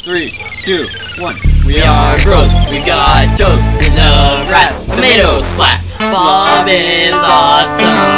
3, 2, 1. We are gross, we got toast, we love rats, tomatoes, flats. Bob is awesome.